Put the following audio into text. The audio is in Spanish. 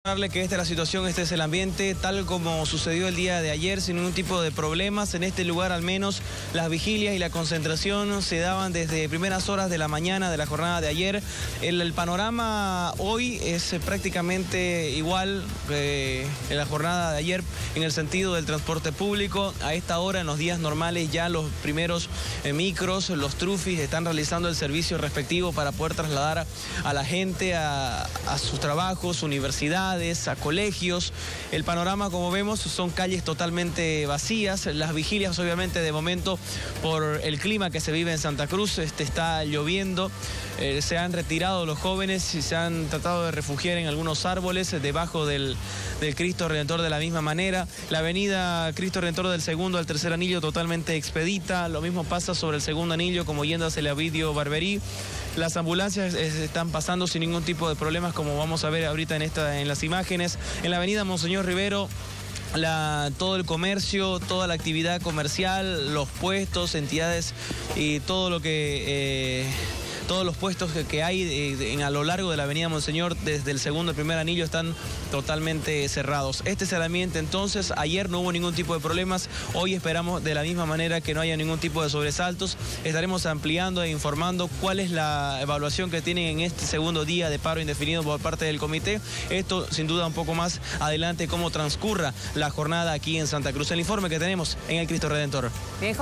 Que esta es la situación, este es el ambiente, tal como sucedió el día de ayer, sin ningún tipo de problemas. En este lugar al menos las vigilias y la concentración se daban desde primeras horas de la mañana de la jornada de ayer. El panorama hoy es prácticamente igual en la jornada de ayer en el sentido del transporte público. A esta hora, en los días normales, ya los primeros micros, los trufis, están realizando el servicio respectivo para poder trasladar a la gente a sus trabajos, universidades, a colegios. El panorama, como vemos, son calles totalmente vacías. Las vigilias, obviamente, de momento, por el clima que se vive en Santa Cruz, está lloviendo. Se han retirado los jóvenes y se han tratado de refugiar en algunos árboles debajo del Cristo Redentor de la misma manera. La avenida Cristo Redentor del segundo al tercer anillo totalmente expedita. Lo mismo pasa sobre el segundo anillo, como yendo hacia el Ovidio Barberí. Las ambulancias están pasando sin ningún tipo de problemas, como vamos a ver ahorita en las imágenes. En la avenida Monseñor Rivero, todo el comercio, toda la actividad comercial, los puestos, entidades y todo lo que... todos los puestos que hay a lo largo de la avenida Monseñor, desde el segundo al primer anillo, están totalmente cerrados. Este es el ambiente entonces. Ayer no hubo ningún tipo de problemas. Hoy esperamos de la misma manera que no haya ningún tipo de sobresaltos. Estaremos ampliando e informando cuál es la evaluación que tienen en este segundo día de paro indefinido por parte del comité. Esto sin duda un poco más adelante, cómo transcurra la jornada aquí en Santa Cruz. El informe que tenemos en el Cristo Redentor.